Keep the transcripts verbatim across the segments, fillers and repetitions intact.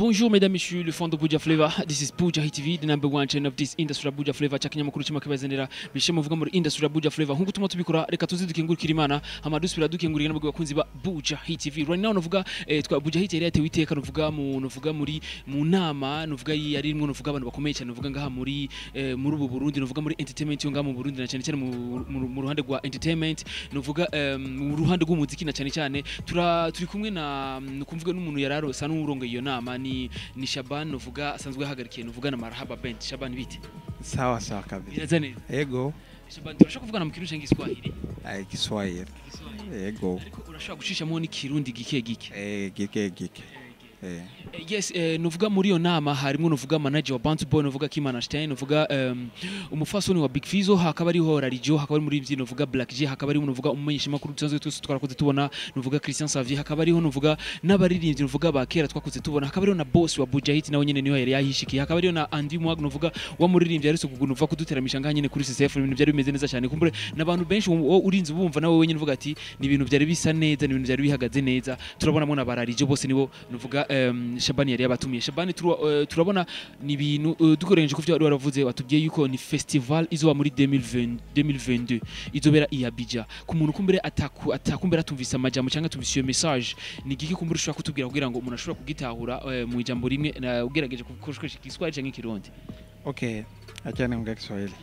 Bonjour mesdames, messieurs, le fond de Buja Flavor. This is Buja Hit T V, the number one channel of this industry Buja Flavor. Chakanya makuru chima kabazanira bishema vuga muri industry Buja Flavor. Nkuko tuma tubikora reka tuzi dukengurikira Imana, hama dusubira dukengurikira nabwo bakunzi ba Buja Hit T V. Right now novuga eh, twa Buja Hit yari yatewe iteka novuga mu novuga muri mu nama novuga yari rimwe novuga abantu bakomeye cyane novuga ngaha muri eh, muri ubu Burundi novuga muri entertainment yo ngaha mu Burundi na cyane cyane mu ruhande rwa entertainment novuga mu ruhande rw'umuziki na cyane cyane tura turi kumwe na nukumvuga n'umuntu yararo sa n'urongo iyo nama ni ni Shaban novuga asanzwe hagarikiye novuga na Marhaba Band. Shaban bite? Sawa sawa kabisa. Birazane. Ego. Shaban turashaka kuvugana mu kirundi cyangwa Kiswahili? Ai Kiswahili. Ego. Ariko urashaka gushishamo ni kirundi gike gike. Eh gike gike. Eh. Yes, eh, novuga muri yo nama harimo novuga manager wa Bantu Boy novuga Kimana Stein novuga um, umufasoni wa Big Fizzo hakaba ari ho Rarijo hakaba ari muri ivyi novuga Black J hakaba ari novuga umumenyesha makuru tsanzwe twese twarakoze tubona novuga Christian Xavier hakaba ari ho novuga n'abaririmbyi novuga bakera twakoze tubona hakaba ari na boss wa Buja Hit nawe nyene niho yari yahishikiye hakaba ari na Andy Mwag novuga wa muririmbyi yari sukugu novuga kuduteramisha ngaha nyene kuri C C F ibintu byari bimeze neza cyane kumbure n'abantu benshi urinze bumva nawe wenyine uvuga ati ni ibintu byari bisa neza ni ibintu byari bihagaze neza turabona mo na Bararijo bose nibo novuga um, Shabani yari yabatumiye. Shabani turabona ni ibintu dukoresheje kuvyo wari waravuze watubwiye yuko ni festival izoba muri deux mille vingt-deux izobera i Abidjan. Ku muntu kumbere ataku atakumbera atumvisa amajambo cyangwa tumvise iyo message ni giki kumbura ushaka kutubwira kugira ngo umuntu ashobora kugitahura mu ijambo rimwe ugerageje kukoresha Kiswahili cyangwa Kirundi? Okay, acha niongee Kiswahili.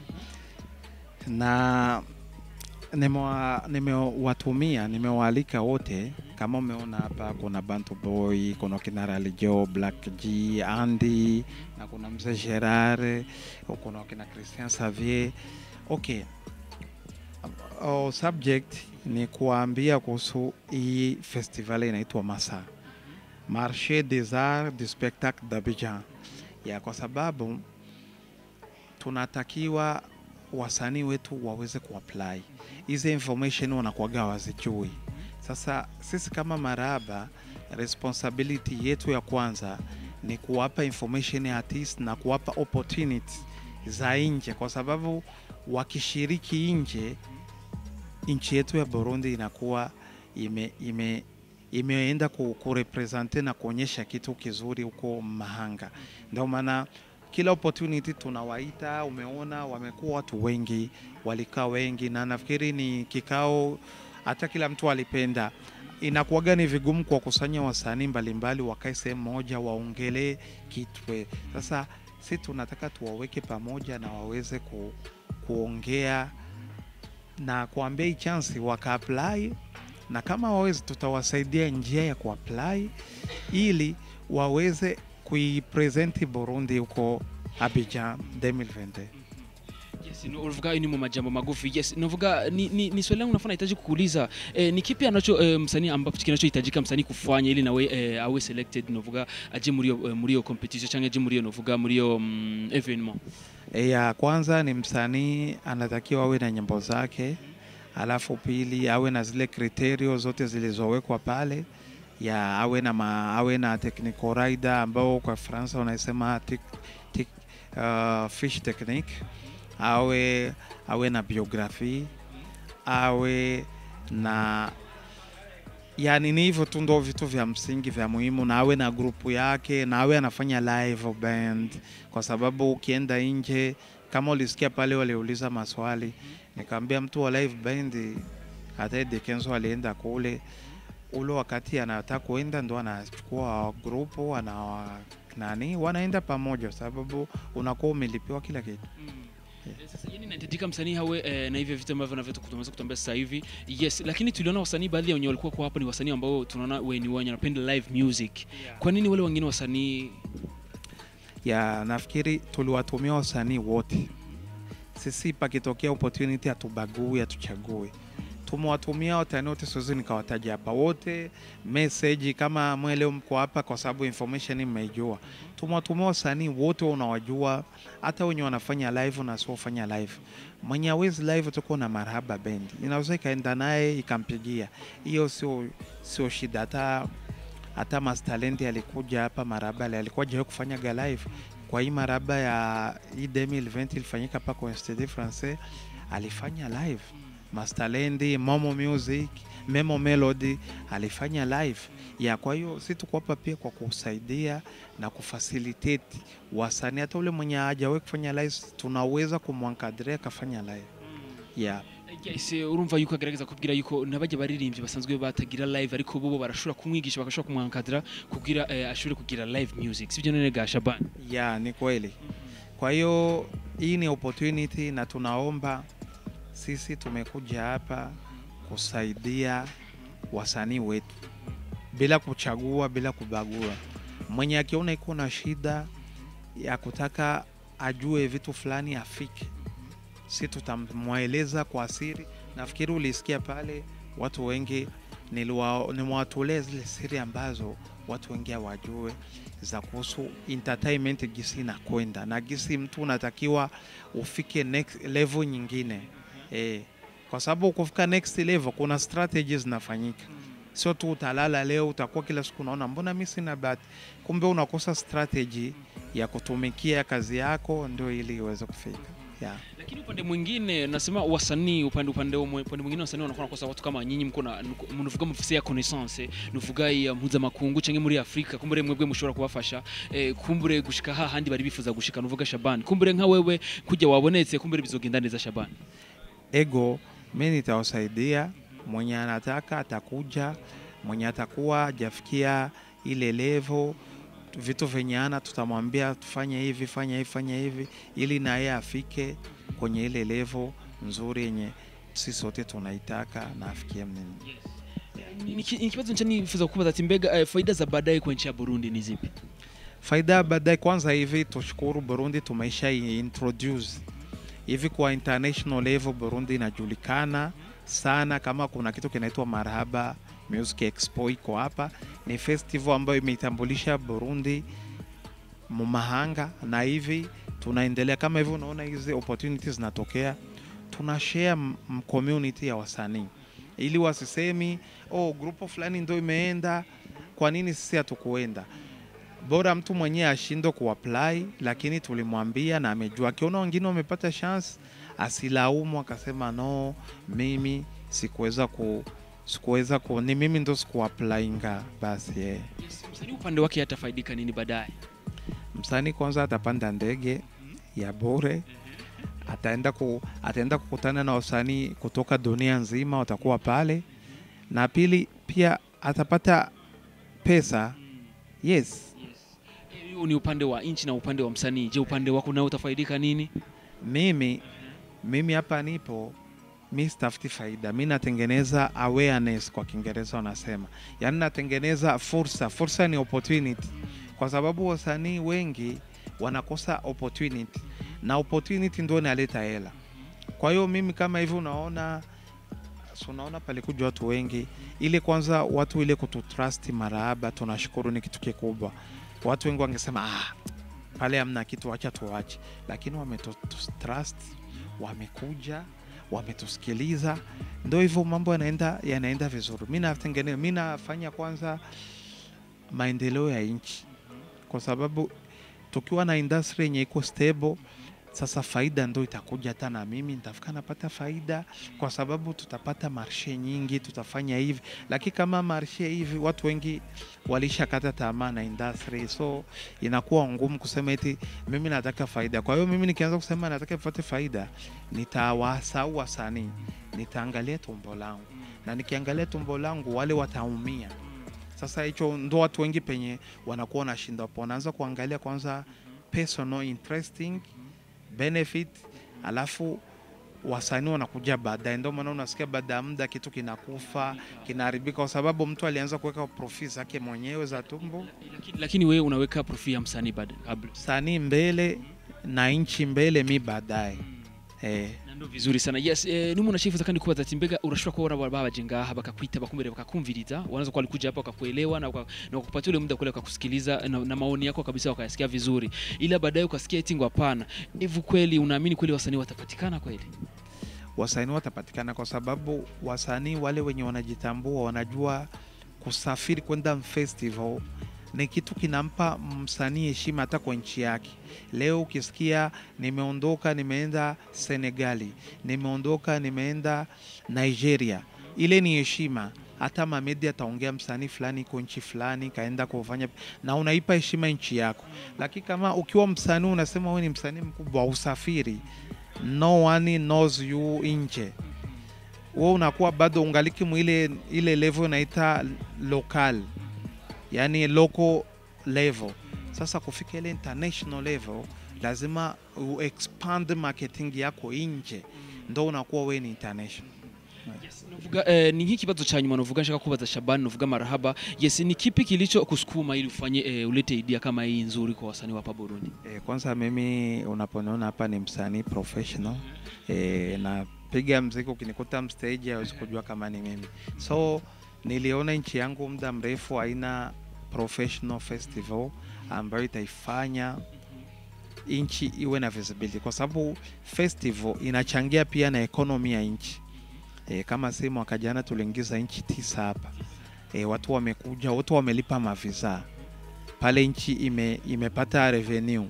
Na nimewatumia nimewaalika wote kama umeona hapa kuna Bantu Boy, kuna kina Rarijo, Black G, Andy na kuna mzee Gerard, kuna kina Christian Xavier. Okay. O subject ni kuambia kuhusu hii festival inaitwa Masa. Marché des Arts du Spectacle d'Abidjan. Ya kwa sababu tunatakiwa wasanii wetu waweze kuapply. Hizi information wanakuaga wazijui. Sasa sisi kama Marhaba responsibility yetu ya kwanza ni kuwapa information artist na kuwapa opportunity za nje kwa sababu wakishiriki nje nchi yetu ya Burundi inakuwa ime ime imeenda ku, ku represent na kuonyesha kitu kizuri huko mahanga. Ndio maana kila opportunity tunawaita, umeona wamekuwa watu wengi, walikaa wengi na nafikiri ni kikao hata kila mtu alipenda. Inakuwaga ni vigumu kwa kusanya wasanii mbalimbali wakae sehemu moja waongelee kitu. Sasa sisi tunataka tuwaweke pamoja na waweze ku, kuongea na kuambia hii chance waka-apply, na kama waweze tutawasaidia njia ya ku-apply ili waweze kuipresent Burundi huko Abidjan deux mille vingt-deux. Yes, no uvuga ni mu majambo magufi. Yes, novuga ni ni, ni swali langu nafanya hitaji kukuuliza eh, ni kipi anacho eh, msanii ambapo kinachohitajika msanii kufanya ili nawe eh, awe selected novuga aje muri eh, muri yo competition cyangwa aje muri yo novuga muri yo um, evenement? Eh, ya kwanza ni msanii anatakiwa awe na nyimbo zake, alafu pili awe na zile criteria zote zilizowekwa pale, ya awe na ma, awe na technical rider ambao kwa Faransa wanasema tic, tic, uh, fish technique, awe awe na biography, awe na yani ni hivyo tu, ndo vitu vya msingi vya muhimu, na awe na grupu yake, na awe anafanya live band kwa sababu ukienda nje kama ulisikia pale waliuliza maswali nikamwambia mtu wa live band hata Dekenzo alienda kule ule wakati anataka kuenda ndo anachukua grupu ana nani wanaenda pamoja sababu unakuwa umelipiwa kila kitu. Mm. Yes. Sasa yani inahitajika msanii hawe eh, na hivyo vitu ambavyo vinavyotu kutumeza kutambia sasa hivi. Yes, lakini tuliona wasanii baadhi ya wenye walikuwa kwa hapa ni wasanii ambao tunaona wewe ni wenye wanapenda live music. Yeah. Kwa nini wale wengine wasanii? Ya nafikiri tuliwatumia wasanii wote. Sisi pakitokea opportunity atubagui atuchague. Tumewatumia wasanii wote, siwezi nikawataja hapa wote. Message kama mweleo mko hapa kwa sababu information mmeijua. Tumewatumia wasanii wote unawajua, hata wenye wanafanya live na sio fanya live. Mwenye hawezi live tuko na Marhaba Band. Inaweza kaenda naye ikampigia. Hiyo sio sio shida. Hata hata Master Talent alikuja hapa Marhaba, alikuwa je kufanya ga live. Kwa hii Marhaba ya deux mille vingt ilifanyika hapa kwa Institut Français, alifanya live. Masterland, Momo Music, Memo Melody alifanya live. Ya kwa hiyo sisi tuko hapa pia kwa kusaidia na kufacilitate wasanii, hata ule mwenye hajawahi kufanya live tunaweza kumwankadria kafanya live. Yeah. Yes, urumva yuko agerageza kubwira yuko nabajye baririmbye basanzwe batagira live ariko bo barashura kumwigisha bakashura kumwankadira kugira eh, ashuri kugira live music. Sivyo nene ga Shaban? Yeah, ni kweli. Kwa hiyo hii ni opportunity na tunaomba sisi tumekuja hapa kusaidia wasanii wetu bila kuchagua, bila kubagua. Mwenye akiona iko na shida ya kutaka ajue vitu fulani afike, sisi tutamweleza kwa siri. Nafikiri ulisikia pale watu wengi nimewatolea zile siri ambazo watu wengi hawajue za kuhusu entertainment gisi na kwenda na gisi mtu unatakiwa ufike next level nyingine. Eh, kwa sababu kufika next level kuna strategies zinafanyika. Sio tu utalala leo utakuwa kila siku unaona mbona mimi sina bahati. Kumbe unakosa strategy ya kutumikia kazi yako ndio ili iweze kufika. Yeah. Lakini upande mwingine nasema wasanii upande upande upande mwingine wasanii wanakuwa nakosa watu kama nyinyi mko na mnuvuga mufise ya connaissance nuvuga ya mpuza makungu canke muri Afrika kumbure mwebwe mushobora kubafasha eh, kumbure gushika ha handi bari bifuza gushika nuvuga Shaban kumbure nka wewe kujya wabonetse kumbure bizogenda neza Shaban. Ego mimi nitawasaidia, mwenye anataka atakuja, mwenye atakuwa hajafikia ile level vitu venyana tutamwambia tufanye hivi fanya hivi fanya hivi ili na yeye afike kwenye ile level nzuri yenye sisi sote tunaitaka na afikie mnene. Yes. Ni kibazo nchani nifuza kukubaza ati mbega uh, faida za baadaye kwa nchi ya Burundi ni zipi? Faida baadaye kwanza hivi tushukuru Burundi tumeisha introduce hivi kwa international level. Burundi inajulikana sana kama kuna kitu kinaitwa Marhaba Music Expo iko hapa. Ni festival ambayo imeitambulisha Burundi mumahanga na hivi tunaendelea kama hivyo. Unaona hizi opportunities zinatokea, tuna share community ya wasanii ili wasisemi oh grupo fulani ndio imeenda kwa nini sisi hatukuenda. Bora mtu mwenyewe ashindo kuapply, lakini tulimwambia na amejua. Akiona wengine wamepata chance asilaumu akasema no mimi sikuweza ku sikuweza ku ni mimi ndo sikuapplyinga basi. Yeah. Yes, msanii upande wake atafaidika nini baadaye? Msanii kwanza atapanda ndege ya bure, ataenda ku ataenda kukutana na wasanii kutoka dunia nzima watakuwa pale, na pili pia atapata pesa. Yes. Hiyo ni upande wa inchi na upande wa msanii. Je, upande wako nao utafaidika nini? Mimi mimi hapa nipo mimi sitafuti faida, mimi natengeneza awareness kwa Kiingereza wanasema. Yaani natengeneza fursa. Fursa ni opportunity. Kwa sababu wasanii wengi wanakosa opportunity na opportunity ndio inaleta hela. Kwa hiyo mimi kama hivi unaona unaona pale kuja watu wengi, ile kwanza watu ile kututrust Marhaba tunashukuru ni kitu kikubwa. Watu wengi wangesema ah pale hamna kitu acha tuache, lakini wametutrust, wamekuja, wametusikiliza, ndio hivyo mambo yanaenda yanaenda vizuri. Mimi natengeneza mimi nafanya kwanza maendeleo ya nchi, kwa sababu tukiwa na industry yenye iko stable sasa faida ndio itakuja. Hata na mimi nitafika napata faida kwa sababu tutapata marshe nyingi, tutafanya hivi. Lakini kama marshe hivi watu wengi walishakata tamaa na industry, so inakuwa ngumu kusema eti mimi nataka faida. Kwa hiyo mimi nikianza kusema nataka nipate faida, nitawasahau wasanii, nitaangalia tumbo langu, na nikiangalia tumbo langu wale wataumia. Sasa hicho ndo watu wengi penye wanakuwa na shinda hapo, wanaanza kuangalia kwanza personal interesting benefit, alafu wasanii wanakuja baadaye. Ndio maana unasikia baada ya muda kitu kinakufa, kinaharibika kwa sababu mtu alianza kuweka profit zake mwenyewe za tumbo. Lakini, lakini wewe unaweka profit ya msanii baadaye kabla. Msanii mbele na inchi mbele, mi baadaye. Eh. Ndio vizuri sana. Yes, eh, numu nashifuza kandi kubaza ati mbega urashobora kubona babaje ngaha bakakwita bakumbere bakakumviriza, wanaanza kwa alikuja hapa wakakuelewa na wakakupatia ule muda kule kukusikiliza na, na maoni yako kabisa wakayasikia vizuri. Ila baadaye ukasikia eti ngo hapana. Hivi kweli unaamini kweli wasanii watapatikana kweli? Wasanii watapatikana kwa sababu wasanii wale wenye wanajitambua wanajua kusafiri kwenda festival ni kitu kinampa msanii heshima hata kwa nchi yake. Leo ukisikia nimeondoka nimeenda Senegali, nimeondoka nimeenda Nigeria, ile ni heshima. Hata mamedia ataongea msanii fulani kwa nchi fulani kaenda kufanya, na unaipa heshima nchi yako. Lakini kama ukiwa msanii unasema wewe ni msanii mkubwa, usafiri, no one knows you nje, wewe unakuwa bado ungaliki mwile ile level naita local, yani local level. Sasa kufika ile international level lazima u expand marketing yako nje, ndo unakuwa wewe ni international. Yes, nuvuga eh, ni nk'ikibazo cha nyuma nuvuga nshaka kubaza Shaban, nuvuga marahaba. Yes, ni kipi kilicho kusukuma ili ufanye eh, ulete idea kama hii nzuri kwa wasanii hapa Burundi? Eh, kwanza mimi unaponiona hapa ni msanii professional. Eh, na piga muziki ukinikuta mstage hauwezi kujua kama ni mimi. So niliona nchi yangu muda mrefu haina professional festival ambayo itaifanya nchi iwe na visibility, kwa sababu festival inachangia pia na economy ya nchi. E, kama si mwaka jana tuliingiza nchi tisa hapa. E, watu wamekuja, watu wamelipa mavisa. Pale nchi ime, imepata revenue.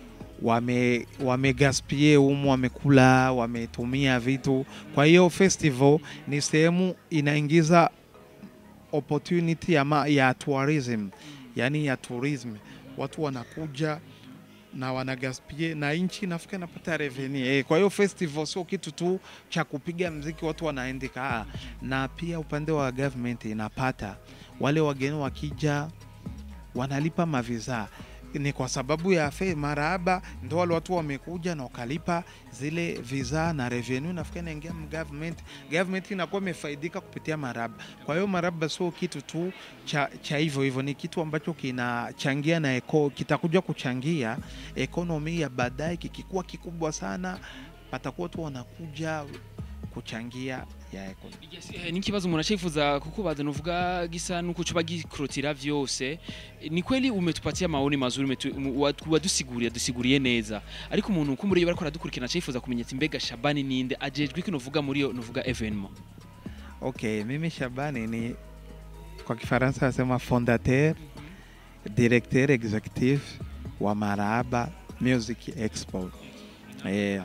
Wame wamegaspie umu, wamekula, wametumia vitu. Kwa hiyo festival ni sehemu inaingiza opportunity ya, ma, ya tourism, yani ya tourism. Watu wanakuja na wanagaspie na nchi nafika napata revenue. E, kwa hiyo festival sio kitu tu cha kupiga muziki watu wanaendeka, na pia upande wa government inapata wale wageni wakija wanalipa mavisa. Ni kwa sababu ya fe marahaba ndio wale watu wamekuja na wakalipa zile visa na revenue nafika inaingia government. Government inakuwa imefaidika kupitia marahaba. Kwa hiyo marahaba sio kitu tu cha, cha hivyo hivyo, ni kitu ambacho kinachangia na eko, kitakuja kuchangia economy ya baadaye. Kikikuwa kikubwa sana patakuwa tu wanakuja kuchangia ya economy. Yes, eh, ni kibazo umuntu acifuza kukubaza nuvuga gisa nuko cuba gikrotira vyose. Ni kweli umetupatia maoni mazuri, wadusiguriye dusiguriye neza, ariko umuntu uko muri bariko aradukurikira acifuza kumenya ati mbega Shabani ninde, ajejwe iki nuvuga muri yo nuvuga evenement? Okay, mimi Shabani ni kwa Kifaransa nasema fondateur, directeur executive wa Marahaba Music Expo. Eh,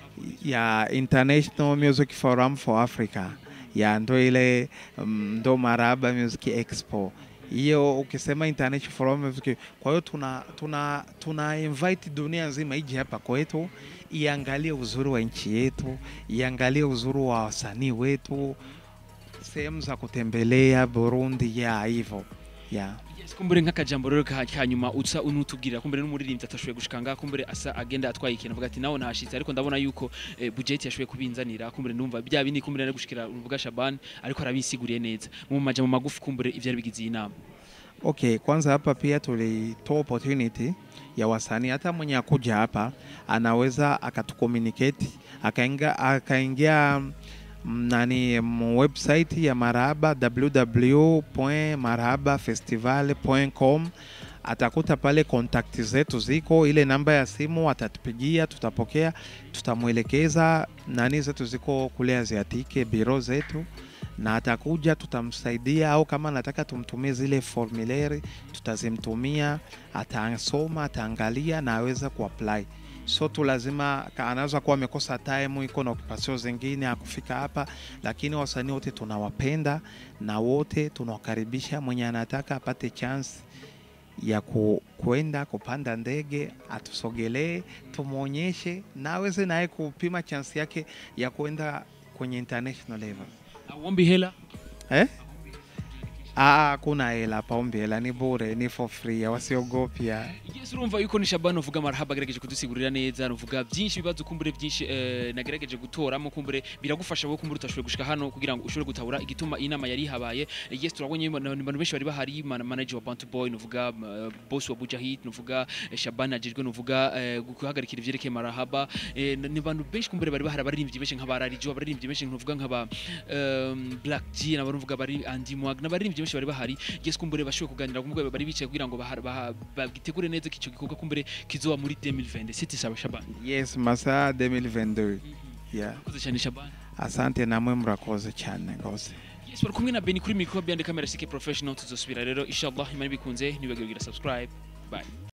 ya International Music Forum for Africa, ya ndo ile ndo Marahaba Music Expo. Hiyo ukisema International Forum Music, kwa hiyo tuna tuna tuna invite dunia nzima ije hapa kwetu iangalie uzuri wa nchi yetu, iangalie uzuri wa wasanii wetu, sehemu za kutembelea Burundi ya hivyo. Yeah. Yes, kumbure nk'akajambo rero kanyuma utsa unutubwira kumbure n'umuririmbyi atashoboye gushikanga, kumbure asa agenda atwaye ikintu avuga ati nawo nahashitse, ariko ndabona yuko eh, budget yashoboye kubinzanira, kumbure ndumva bya bindi kumbure ari gushikira uvuga Shaban ariko arabisiguriye neza mu maja mu magufi, kumbure ivyo ari bigize inama. Okay, kwanza hapa pia tulitoa opportunity ya wasanii, hata mwenye akuja hapa anaweza akatucommunicate akaingia akaingia nani website ya Marahaba w w w point marahaba festival point com, atakuta pale contact zetu ziko, ile namba ya simu atatupigia, tutapokea, tutamuelekeza nani zetu ziko kule Aziatike, biro zetu, na atakuja tutamsaidia, au kama nataka tumtumie zile formulaire tutazimtumia, atasoma, ataangalia na aweza kuapply. So tu lazima anaweza kuwa amekosa time, iko na occupation zingine akufika hapa, lakini wasanii wote tunawapenda na wote tunawakaribisha. Mwenye anataka apate chance ya ku, kuenda kupanda ndege atusogelee, tumuonyeshe na aweze naye kupima chance yake ya kuenda kwenye international level. Awombi hela? Eh? Ah, kuna hela, paombi hela, ni bure, ni for free, wasiogopia. Yes, urumva yuko ni Shaban uvuga Marahaba gerageje kudusigurira neza, uvuga byinshi bibazo kumbure byinshi eh, nagerageje gutoramo, kumbure biragufasha wowe kumbure utashobora gushika hano kugira ngo ushobore gutabura igituma inama yari habaye. Yes, turabonye abantu benshi bari bahari, manager wa Bantu Boy nuvuga uh, boss wa Bujahid nuvuga eh, Shaban ajejwe nuvuga eh, guhagarikira ivyerekeye Marahaba, eh, ni abantu benshi kumbure bari bahari, abaririmbyi benshi nk'abararijo, abaririmbyi benshi nuvuga nk'aba um, Black G n'abaruvuga bari Andy Mwag n'abaririmbyi benshi bari bahari. Yes, kumbure bashoboye kuganira kumwe bari bicaye kugira ngo bagitegure neza kico gikorwa kumbure kizoba muri deux mille vingt. Siti sawa Shaban? Yes, masa deux mille vingt-deux. Mm -hmm. Yeah. Kuze cyane Shaban. Asante namwe murakoze cyane gose. Yes, bari kumwe na Beni kuri micro behind the camera C K Professional, tuzosubira rero inshallah imana bikunze nibagire subscribe. Bye.